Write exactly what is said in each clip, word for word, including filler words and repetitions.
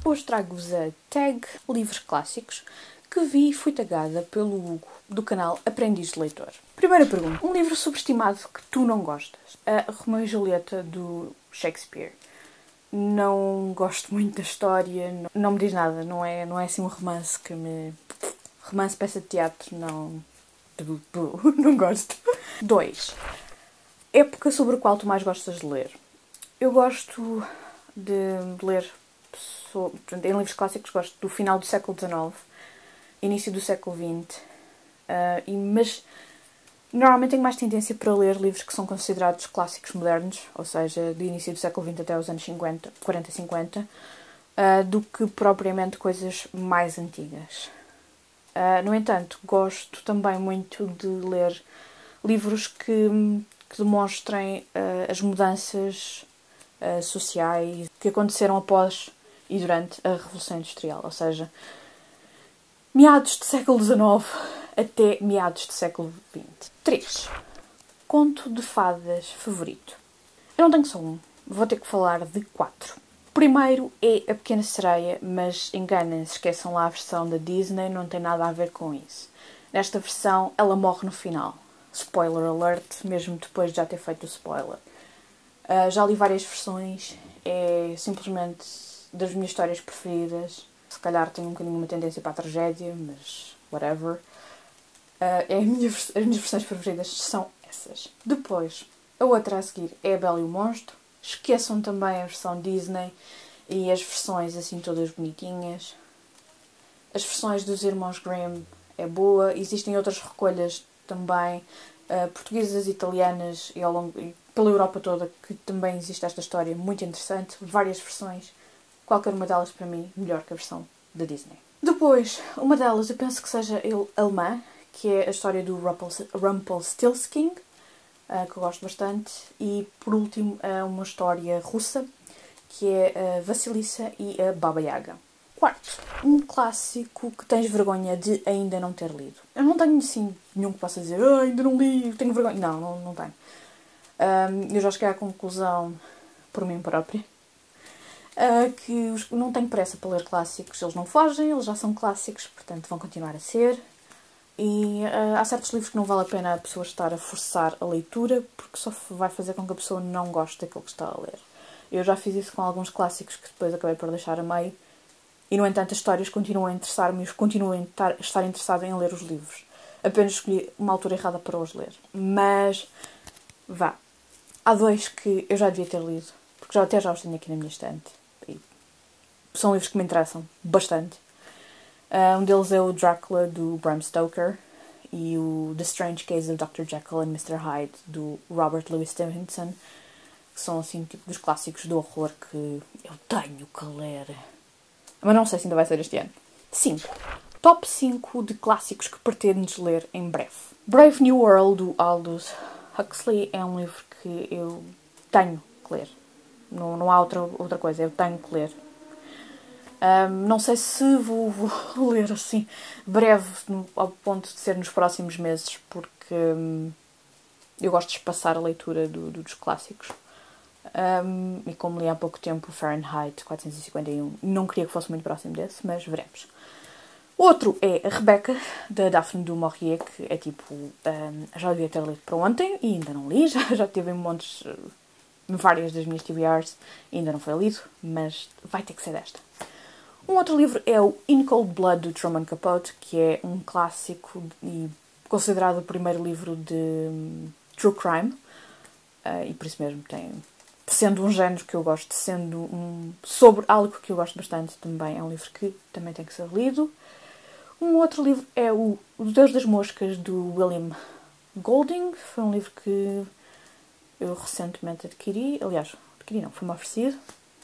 Hoje trago-vos a tag Livros Clássicos que vi e fui tagada pelo Hugo, do canal Aprendiz de Leitor. Primeira pergunta. Um livro subestimado que tu não gostas? A Romeu e Julieta, do Shakespeare. Não gosto muito da história, não, não me diz nada, não é, não é assim um romance que me... Romance, peça de teatro, não... Não gosto. Dois. Época sobre a qual tu mais gostas de ler? Eu gosto de ler... Sobre, em livros clássicos gosto do final do século dezenove, início do século vinte, uh, e, mas normalmente tenho mais tendência para ler livros que são considerados clássicos modernos, ou seja, do início do século vinte até os anos cinquenta, quarenta, cinquenta, uh, do que propriamente coisas mais antigas. Uh, no entanto, gosto também muito de ler livros que, que demonstrem uh, as mudanças uh, sociais que aconteceram após e durante a Revolução Industrial, ou seja, meados do século dezenove até meados do século vinte. três. Conto de fadas favorito. Eu não tenho só um, vou ter que falar de quatro. O primeiro é A Pequena Sereia, mas enganem-se, esqueçam lá a versão da Disney, não tem nada a ver com isso. Nesta versão, ela morre no final. Spoiler alert, mesmo depois de já ter feito o spoiler. Uh, já li várias versões, é simplesmente das minhas histórias preferidas. Se calhar tenho um bocadinho uma tendência para a tragédia, mas whatever. Uh, é a minha, as minhas versões preferidas são essas. Depois, a outra a seguir é A Bela e o Monstro. Esqueçam também a versão Disney e as versões assim todas bonitinhas. As versões dos Irmãos Grimm é boa. Existem outras recolhas também, uh, portuguesas, italianas e, ao longo, e pela Europa toda, que também existe esta história muito interessante. Várias versões. Qualquer uma delas, para mim, melhor que a versão da Disney. Depois, uma delas eu penso que seja alemã, que é a história do Rumpelstiltskin, que eu gosto bastante. E, por último, uma história russa, que é a Vassilissa e a Baba Yaga. Quarto, um clássico que tens vergonha de ainda não ter lido. Eu não tenho, assim, nenhum que possa dizer ah, ainda não li, tenho vergonha. Não, não, não tenho. Um, eu já cheguei à conclusão por mim própria. Uh, que os, não tenho pressa para ler clássicos, eles não fogem, eles já são clássicos, portanto vão continuar a ser. E uh, há certos livros que não vale a pena a pessoa estar a forçar a leitura, porque só vai fazer com que a pessoa não goste daquilo que está a ler. Eu já fiz isso com alguns clássicos que depois acabei por deixar a meio, e no entanto as histórias continuam a interessar-me e eu continuo a estar interessada em ler os livros. Apenas escolhi uma altura errada para os ler. Mas, vá, há dois que eu já devia ter lido, porque já até já os tenho aqui na minha estante. São livros que me interessam bastante. Uh, um deles é o Drácula, do Bram Stoker, e o The Strange Case of doutor Jekyll and mister Hyde, do Robert Louis Stevenson, que são, assim, tipo dos clássicos do horror que eu tenho que ler. Mas não sei se ainda vai ser este ano. cinco. Top cinco de clássicos que pretendes ler em breve. Brave New World, do Aldous Huxley, é um livro que eu tenho que ler. Não, não há outra, outra coisa, eu tenho que ler. Um, não sei se vou, vou ler assim breve, no, ao ponto de ser nos próximos meses, porque um, eu gosto de espaçar a leitura do, do, dos clássicos. Um, e como li há pouco tempo Fahrenheit quatrocentos e cinquenta e um, não queria que fosse muito próximo desse, mas veremos. Outro é a Rebecca, da Daphne du Maurier, que é tipo, um, já devia ter lido para ontem e ainda não li, já, já tive montes, várias das minhas T B Rs, ainda não foi lido, mas vai ter que ser desta. Um outro livro é o In Cold Blood, do Truman Capote, que é um clássico e considerado o primeiro livro de um, true crime. Uh, e por isso mesmo tem... Sendo um género que eu gosto, sendo um... sobre algo que eu gosto bastante, também é um livro que também tem que ser lido. Um outro livro é o O Deus das Moscas, do William Golding. Foi um livro que eu recentemente adquiri. Aliás, adquiri não, foi-me oferecido.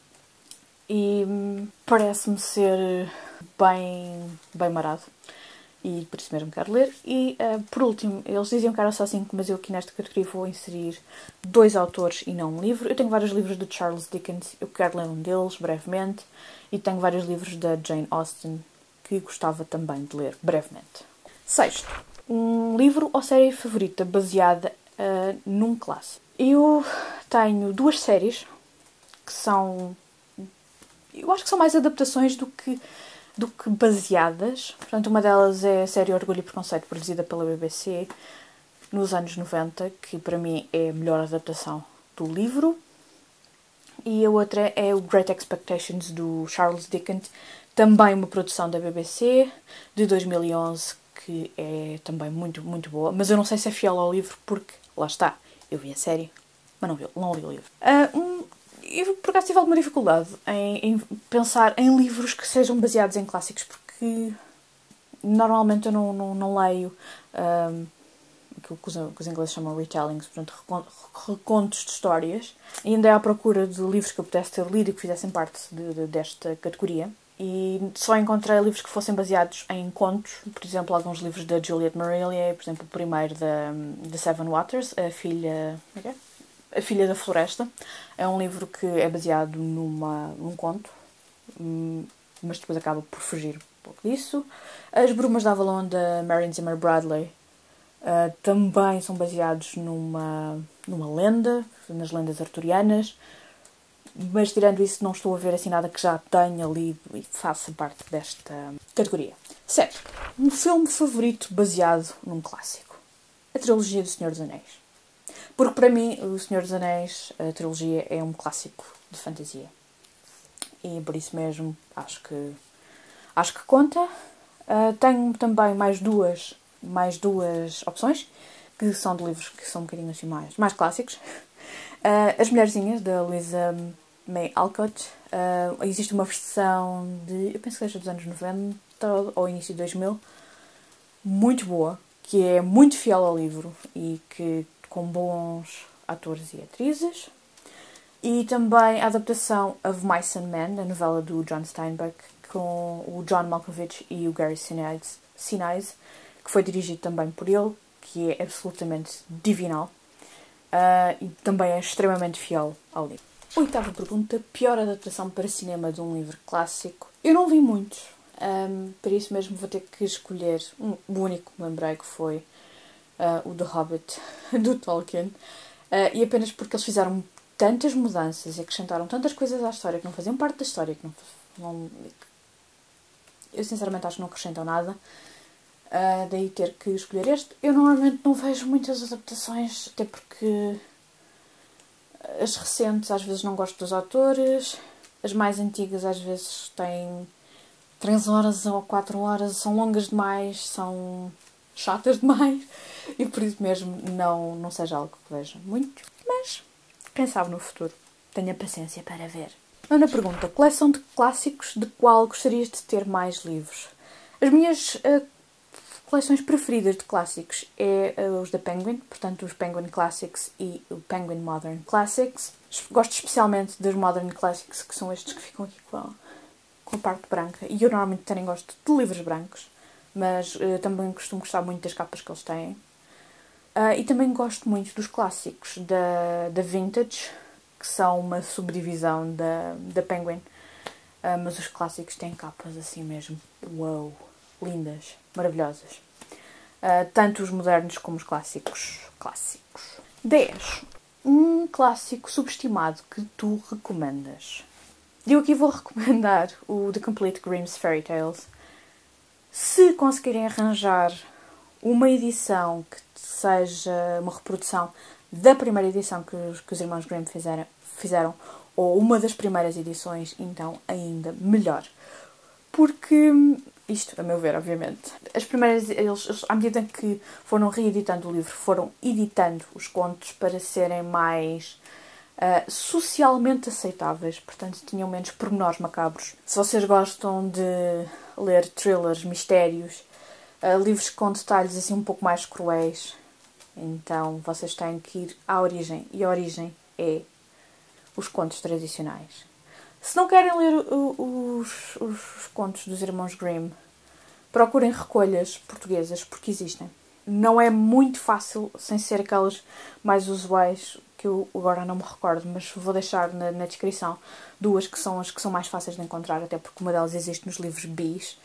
E parece-me ser bem, bem marado. E por isso mesmo quero ler. E, uh, por último, eles diziam que era só cinco, mas eu aqui nesta categoria vou inserir dois autores e não um livro. Eu tenho vários livros de Charles Dickens, eu quero ler um deles brevemente. E tenho vários livros da Jane Austen, que gostava também de ler brevemente. Sexto, um livro ou série favorita baseada uh, num clássico. Eu tenho duas séries que são eu acho que são mais adaptações do que, do que baseadas. Portanto, uma delas é a série Orgulho e Preconceito, produzida pela B B C nos anos noventa, que para mim é a melhor adaptação do livro. E a outra é o Great Expectations, do Charles Dickens, também uma produção da B B C, de dois mil e onze, que é também muito, muito boa. Mas eu não sei se é fiel ao livro, porque, lá está, eu vi a série, mas não, vi, não li o livro. Uh, um, eu, por acaso, tive alguma dificuldade em, em pensar em livros que sejam baseados em clássicos, porque normalmente eu não, não, não leio um, aquilo que os, que os ingleses chamam retellings, portanto, recontos de histórias. E andei à procura de livros que eu pudesse ter lido e que fizessem parte de, de, desta categoria. E só encontrei livros que fossem baseados em contos, por exemplo, alguns livros da Juliet Marillier, por exemplo, o primeiro da, da Seven Waters, a filha, a filha da Floresta. É um livro que é baseado numa, num conto, mas depois acaba por fugir um pouco disso. As Brumas de Avalon, da Marion Zimmer Bradley, uh, também são baseados numa, numa lenda, nas lendas arturianas. Mas, tirando isso, não estou a ver assim nada que já tenha lido e faça parte desta categoria. Certo. Um filme favorito baseado num clássico. A trilogia do Senhor dos Anéis. Porque, para mim, o Senhor dos Anéis, a trilogia, é um clássico de fantasia. E, por isso mesmo, acho que, acho que conta. Uh, tenho também mais duas, mais duas opções, que são de livros que são um bocadinho assim mais, mais clássicos. Uh, As Mulherzinhas, da Louisa May Alcott. Uh, existe uma versão de, eu penso que seja dos anos noventa ou início de dois mil, muito boa, que é muito fiel ao livro e que com bons atores e atrizes. E também a adaptação of Mice and Men, a novela do John Steinbeck, com o John Malkovich e o Gary Sinise, Sinise, que foi dirigido também por ele, que é absolutamente divinal. Uh, e também é extremamente fiel ao livro. Oitava pergunta. Pior adaptação para cinema de um livro clássico. Eu não vi muitos. Um, por isso mesmo vou ter que escolher um, o único que me lembrei, que foi uh, o The Hobbit, do Tolkien. Uh, e apenas porque eles fizeram tantas mudanças e acrescentaram tantas coisas à história que não faziam parte da história, que não... não eu sinceramente acho que não acrescentam nada. Uh, daí ter que escolher este. Eu normalmente não vejo muitas adaptações, até porque as recentes às vezes não gosto dos autores, as mais antigas às vezes têm três horas ou quatro horas, são longas demais, são chatas demais, e por isso mesmo não, não seja algo que veja muito, mas quem sabe no futuro tenha paciência para ver. Nona pergunta. Coleção de clássicos, de qual gostarias de ter mais livros? As minhas uh, coleções preferidas de clássicos é uh, os da Penguin, portanto os Penguin Classics e o Penguin Modern Classics. Gosto especialmente dos Modern Classics, que são estes que ficam aqui com a, com a parte branca. E eu normalmente também gosto de livros brancos, mas uh, também costumo gostar muito das capas que eles têm. Uh, e também gosto muito dos clássicos da, da Vintage, que são uma subdivisão da, da Penguin. Uh, mas os clássicos têm capas assim mesmo, uau, lindas, maravilhosas. Uh, tanto os modernos como os clássicos. Clássicos. dez. Um clássico subestimado que tu recomendas. Eu aqui vou recomendar o The Complete Grimm's Fairy Tales. Se conseguirem arranjar uma edição que seja uma reprodução da primeira edição que os, que os irmãos Grimm fizeram, fizeram, ou uma das primeiras edições, então ainda melhor. Porque, isto a meu ver, obviamente, as primeiras, eles, eles à medida que foram reeditando o livro, foram editando os contos para serem mais uh, socialmente aceitáveis, portanto tinham menos pormenores macabros. Se vocês gostam de ler thrillers, mistérios, uh, livros com detalhes assim um pouco mais cruéis, então vocês têm que ir à origem, e a origem é os contos tradicionais. Se não querem ler os, os, os contos dos irmãos Grimm, procurem recolhas portuguesas, porque existem. Não é muito fácil, sem ser aquelas mais usuais, que eu agora não me recordo, mas vou deixar na, na descrição duas que são as que são mais fáceis de encontrar, até porque uma delas existe nos livros bis.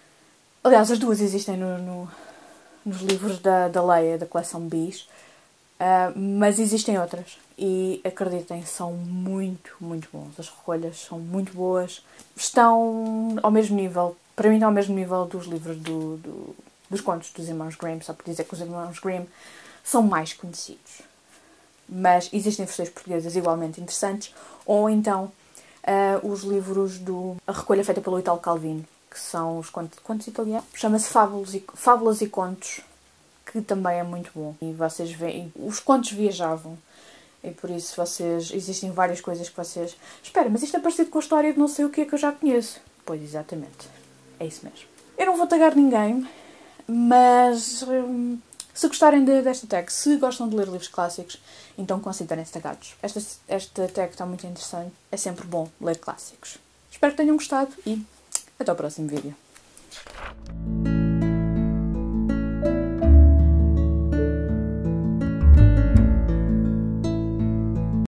Aliás, as duas existem no, no, nos livros da, da Leia, da coleção bis. Uh, mas existem outras. E acreditem, são muito, muito bons. As recolhas são muito boas. Estão ao mesmo nível, para mim estão ao mesmo nível dos livros do, do, dos contos dos irmãos Grimm, só por dizer que os irmãos Grimm são mais conhecidos. Mas existem versões portuguesas igualmente interessantes. Ou então uh, os livros do a recolha feita pelo Italo Calvino, que são os contos, contos italianos. Chama-se Fábulas e, Fábulas e Contos, que também é muito bom. E vocês veem, os contos viajavam. E por isso vocês, existem várias coisas que vocês... Espera, mas isto é parecido com a história de não sei o que é que eu já conheço. Pois, exatamente. É isso mesmo. Eu não vou tagar ninguém, mas hum, se gostarem de, desta tag, se gostam de ler livros clássicos, então considerem-se tagados. Esta, esta tag está muito interessante. É sempre bom ler clássicos. Espero que tenham gostado e até ao próximo vídeo.